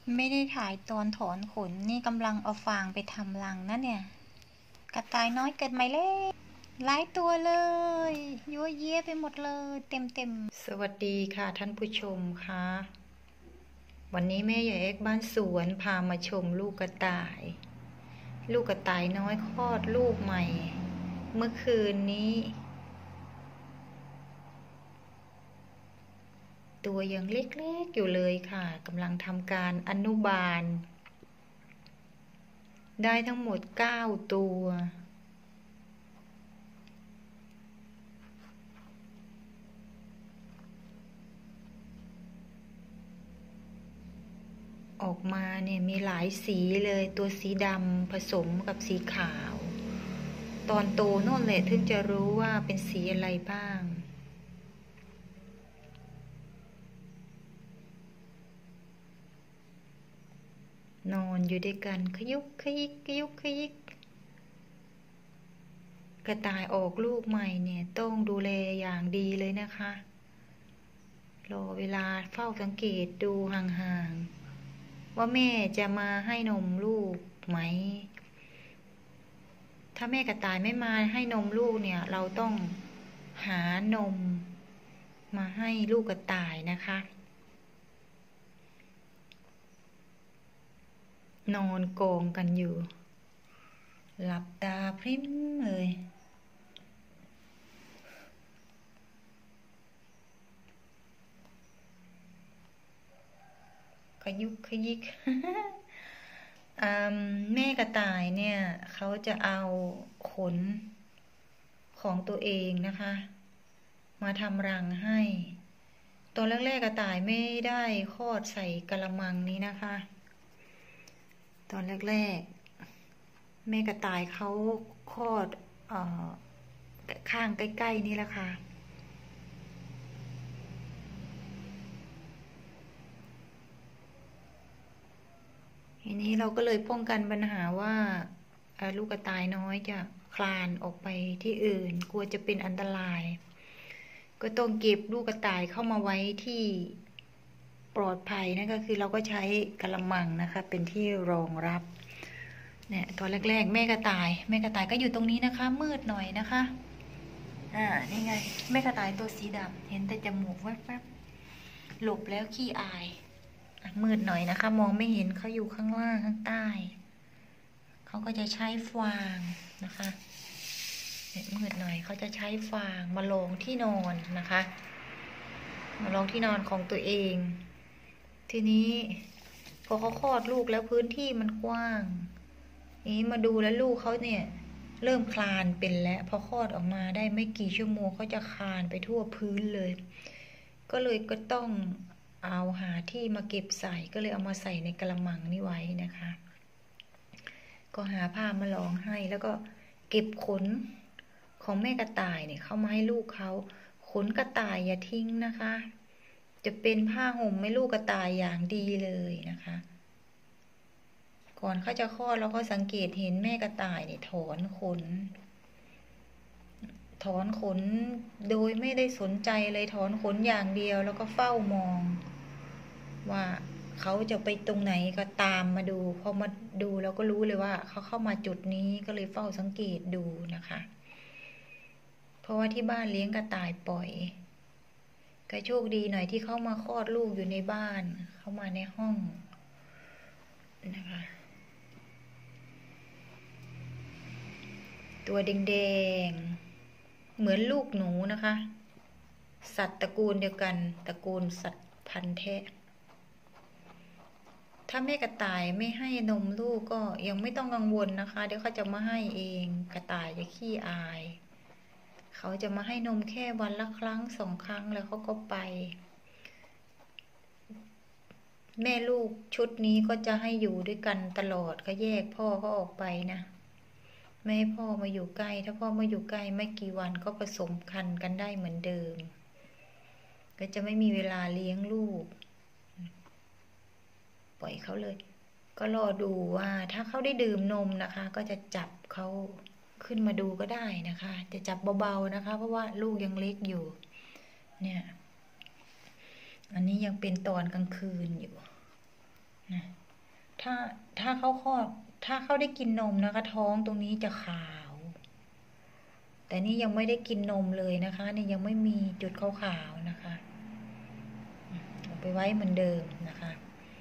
ไม่ได้ถ่ายตอนถอนขนนี่กำลังเอาฟางไปทำรังนะเนี่ยกระต่ายน้อยเกิดใหม่เลยหลายตัวเลยยั่วเย้ไปหมดเลยเต็มสวัสดีค่ะท่านผู้ชมค่ะวันนี้แม่ใหญ่เอ็กบ้านสวนพามาชมลูกกระต่ายน้อยคลอดลูกใหม่เมื่อคืนนี้ตัวยังเล็กๆอยู่เลยค่ะกำลังทำการอนุบาลได้ทั้งหมด9ตัวออกมาเนี่ยมีหลายสีเลยตัวสีดำผสมกับสีขาวตอนโตโน่นแหละถึงจะรู้ว่าเป็นสีอะไรบ้างนอนอยู่ด้วยกันขยุกขยิกขยุกขยิกกระต่ายออกลูกใหม่เนี่ยต้องดูแลอย่างดีเลยนะคะรอเวลาเฝ้าสังเกตดูห่างๆว่าแม่จะมาให้นมลูกไหมถ้าแม่กระต่ายไม่มาให้นมลูกเนี่ยเราต้องหานมมาให้ลูกกระต่ายนะคะนอนกองกันอยู่หลับตาพริ้มเลยขยุกขยิก แม่กระต่ายเนี่ยเขาจะเอาขนของตัวเองนะคะมาทำรังให้ตอนแรกๆกระต่ายไม่ได้คลอดใส่กระมังนี้นะคะตอนแรกๆแม่กระต่ายเขาคลอดข้างใกล้ๆนี่แหละค่ะทีนี้เราก็เลยป้องกันปัญหาว่าลูกกระต่ายน้อยจะคลานออกไปที่อื่นกลัวจะเป็นอันตรายก็ต้องเก็บลูกกระต่ายเข้ามาไว้ที่ปลอดภัยนั่นก็คือเราก็ใช้กระมังนะคะเป็นที่รองรับเนี่ยตอนแรกๆแม่กระต่ายก็อยู่ตรงนี้นะคะมืดหน่อยนะคะนี่ไงแม่กระต่ายตัวสีดำเห็นแต่จมูกแวบๆหลบแล้วขี้อายมืดหน่อยนะคะมองไม่เห็นเขาอยู่ข้างล่างข้างใต้เขาก็จะใช้ฟางนะคะมืดหน่อยเขาจะใช้ฟางมาลงที่นอนนะคะมาลงที่นอนของตัวเองทีนี้พอเขาคลอดลูกแล้วพื้นที่มันกว้างนี้มาดูแล้วลูกเขาเนี่ยเริ่มคลานเป็นแล้วพอคลอดออกมาได้ไม่กี่ชั่วโมงเขาจะคลานไปทั่วพื้นเลยก็ต้องเอาหาที่มาเก็บใส่ก็เลยเอามาใส่ในกระมังนี่ไว้นะคะก็หาผ้ามาลองให้แล้วก็เก็บขนของแม่กระต่ายเนี่ยเข้ามาให้ลูกเขาขนกระต่ายอย่าทิ้งนะคะจะเป็นผ้าห่มให้ลูกกระต่ายอย่างดีเลยนะคะก่อนเขาจะคลอดเราก็สังเกตเห็นแม่กระต่ายเนี่ยถอนขนโดยไม่ได้สนใจเลยถอนขนอย่างเดียวแล้วก็เฝ้ามองว่าเขาจะไปตรงไหนก็ตามมาดูพอมาดูแล้วก็รู้เลยว่าเขาเข้ามาจุดนี้ก็เลยเฝ้าสังเกตดูนะคะเพราะว่าที่บ้านเลี้ยงกระต่ายปล่อยก็โชคดีหน่อยที่เขามาคลอดลูกอยู่ในบ้านเข้ามาในห้องนะคะตัวแดงๆเหมือนลูกหนูนะคะสัตว์ตระกูลเดียวกันตระกูลสัตว์พันธุ์แทะถ้าแม่กระต่ายไม่ให้นมลูกก็ยังไม่ต้องกังวลนะคะเดี๋ยวเขาจะมาให้เองกระต่ายจะขี้อายเขาจะมาให้นมแค่วันละครั้ง2 ครั้งแล้วเขาก็ไปแม่ลูกชุดนี้ก็จะให้อยู่ด้วยกันตลอดก็แยกพ่อเขาออกไปนะไม่ให้พ่อมาอยู่ใกล้ถ้าพ่อมาอยู่ใกล้ไม่กี่วันก็ผสมพันธุ์กันได้เหมือนเดิมก็จะไม่มีเวลาเลี้ยงลูกปล่อยเขาเลยก็รอดูว่าถ้าเขาได้ดื่มนมนะคะก็จะจับเขาขึ้นมาดูก็ได้นะคะจะจับเบาๆนะคะเพราะว่าลูกยังเล็กอยู่เนี่ยอันนี้ยังเป็นตอนกลางคืนอยู่นะถ้าถ้าเขาคลอดถ้าเขาได้กินนมนะคะ ท้องตรงนี้จะขาว แต่นี่ยังไม่ได้กินนมเลยนะคะนี่ยังไม่มีจุดขาวๆนะคะเอาไปไว้เหมือนเดิมนะคะ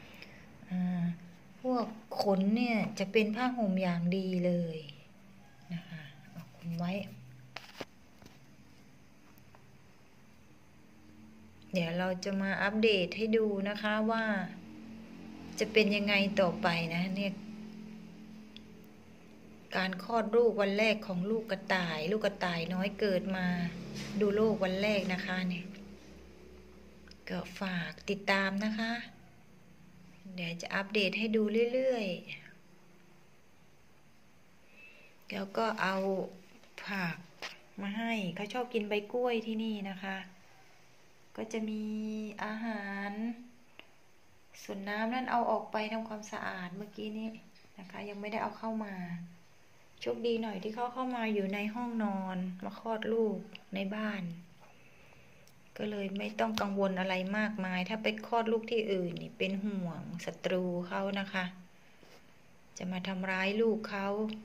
พวกขนเนี่ยจะเป็นผ้าห่มอย่างดีเลยนะคะเอาคุมไว้ เดี๋ยวเราจะมาอัปเดตให้ดูนะคะว่าจะเป็นยังไงต่อไปนะเนี่ยการคลอดลูกวันแรกของลูกกระต่ายน้อยเกิดมาดูโลกวันแรกนะคะเนี่ยก็ฝากติดตามนะคะเดี๋ยวจะอัปเดตให้ดูเรื่อยๆแล้วก็เอาผักมาให้เขาชอบกินใบกล้วยที่นี่นะคะก็จะมีอาหารส่วนน้ำนั่นเอาออกไปทำความสะอาดเมื่อกี้นี้นะคะยังไม่ได้เอาเข้ามาโชคดีหน่อยที่เขาเข้ามาอยู่ในห้องนอนมาคลอดลูกในบ้านก็เลยไม่ต้องกังวลอะไรมากมายถ้าไปคลอดลูกที่อื่นนี่เป็นห่วงศัตรูเขานะคะจะมาทำร้ายลูกเขา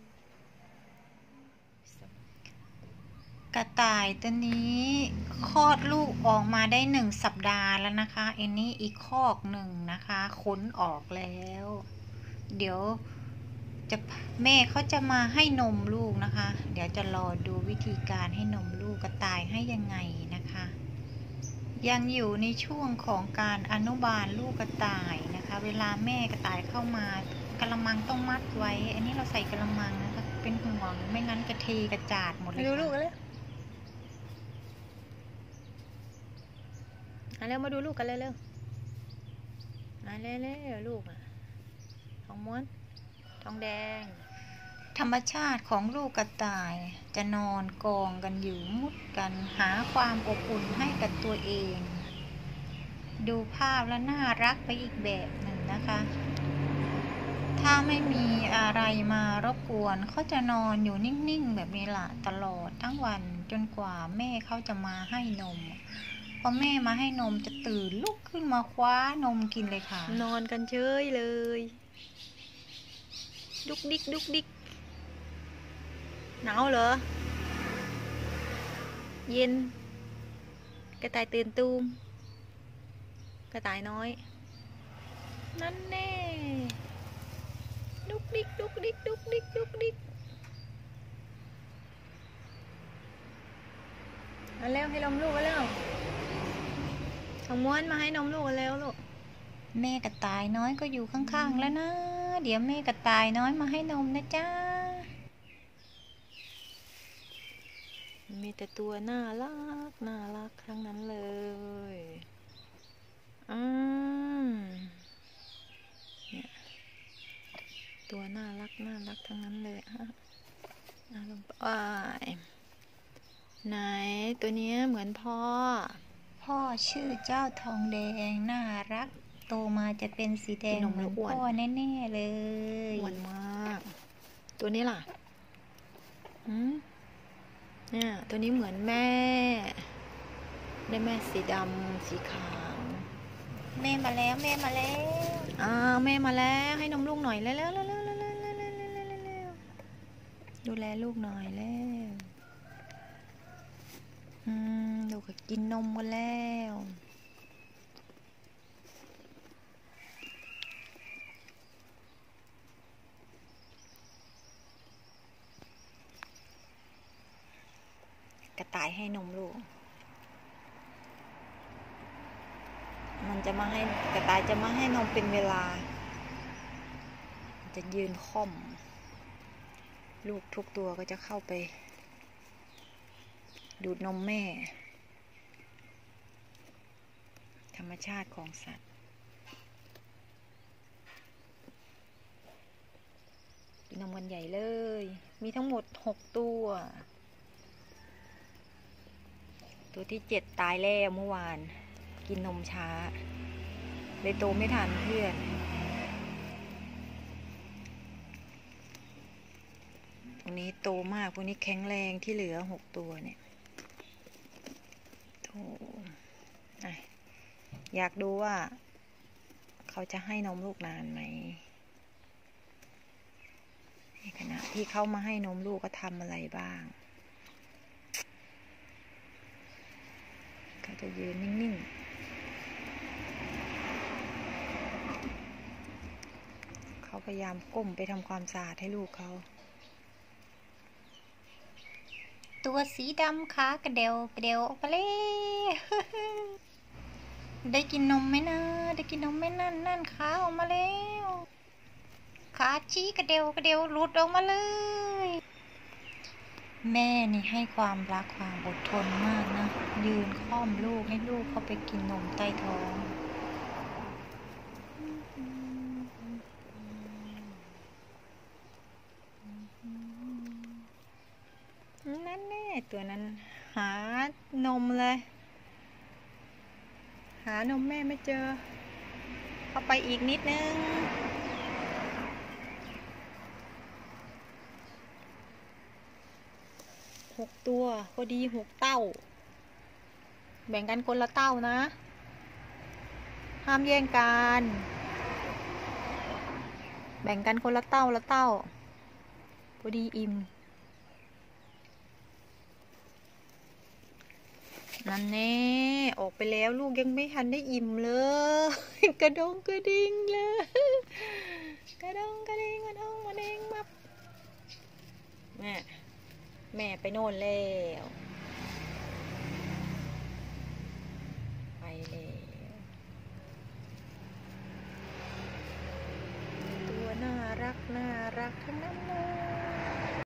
กระต่ายตัวนี้คลอดลูกออกมาได้1 สัปดาห์แล้วนะคะอันนี้อีกคอกหนึ่งนะคะขนออกแล้วเดี๋ยวแม่เขาจะมาให้นมลูกนะคะเดี๋ยวจะรอดูวิธีการให้นมลูกกระต่ายให้ยังไงนะคะยังอยู่ในช่วงของการอนุบาลลูกกระต่ายนะคะเวลาแม่กระต่ายเข้ามากระมังต้องมัดไว้อันนี้เราใส่กระมังนะคะเป็นห่วงไม่งั้นกระเทกระจาดหมดเลยดูลูกกันเลยเร็วมาดูลูกกันเร็วๆมาเร็วๆลูกทองม้วนทองแดงธรรมชาติของลูกกระต่ายจะนอนกองกันอยู่มุดกันหาความอบอุ่นให้กับตัวเองดูภาพแล้วน่ารักไปอีกแบบหนึ่งนะคะถ้าไม่มีอะไรมารบกวนเขาจะนอนอยู่นิ่งๆแบบนี้ล่ะตลอดทั้งวันจนกว่าแม่เขาจะมาให้นมพอแม่มาให้นมจะตื่นลุกขึ้นมาคว้านมกินเลยค่ะนอนกันเฉยเลยดุกดิกดุกดิกหนาวเหรอเย็นกระต่ายตื่นตูมกระต่ายน้อยนั่นแน่ดุกดิกดุกดิกดุกดิกดุกดิกมาเร็วให้นมลูกมาเร็วทองม้วนมาให้นมลูกกันแล้วลูกแม่กระต่ายน้อยก็อยู่ข้างๆแล้วนะเดี๋ยวแม่กระต่ายน้อยมาให้นมนะจ๊ะมีแต่ตัวน่ารักทั้งนั้นเลยเนี่ยตัวน่ารักทั้งนั้นเลยลงไปไหนตัวนี้เหมือนพ่อชื่อเจ้าทองแดงน่ารักโตมาจะเป็นสีแดงเหมือนพ่อแน่ๆเลยอ้วนมากตัวนี้ล่ะเนี่ยตัวนี้เหมือนแม่ได้แม่สีดำสีขาวแม่มาแล้วแม่มาแล้วแม่มาแล้วให้นมลูกหน่อยแล้วดูแลลูกหน่อยแล้วลูกก็กินนมกันแล้วกระต่ายให้นมลูกมันจะมาให้กระต่ายจะมาให้นมเป็นเวลาจะยืนค่อมลูกทุกตัวก็จะเข้าไปดูดนมแม่ธรรมชาติของสัตว์กินนมกันใหญ่เลยมีทั้งหมด6 ตัวที่7ตายแล้วเมื่อวานกินนมช้าเลยโตไม่ทันเพื่อนพวกนี้โตมากพวกนี้แข็งแรงที่เหลือ6 ตัวเนี่ยโธ่อยากดูว่าเขาจะให้นมลูกนานไหมในขณะที่เขามาให้นมลูกก็ทำอะไรบ้างเขาจะยืนนิ่งๆเขาพยายามก้มไปทำความสะอาดให้ลูกเขาตัวสีดำขากระเดวกระเดวออกมาเลยได้กินนมไหมนะได้กินนมไหมนั่นขาออกมาแล้วขาชี้กระเดวกระเดวหลุดออกมาเลยแม่นี่ให้ความรักความอดทนมากนะยืนค่อมลูกให้ลูกเขาไปกินนมใต้ท้องนั่นแน่ตัวนั้นหานมเลยหานมแม่ไม่เจอเข้าไปอีกนิดนึง6 ตัวพอดี6 เต้าแบ่งกันคนละเต้านะห้ามแย่งกันแบ่งกันคนละเต้าละเต้าพอดีอิ่มนั่นแน่ออกไปแล้วลูกยังไม่ทันได้อิ่มเลยกระดงกระดิ่งเลยกระดงกระดิ่งกระดงกระดิ่งมับแม่ไปโน่นแล้วไปแล้วตัวน่ารักทั้งนั้นเลย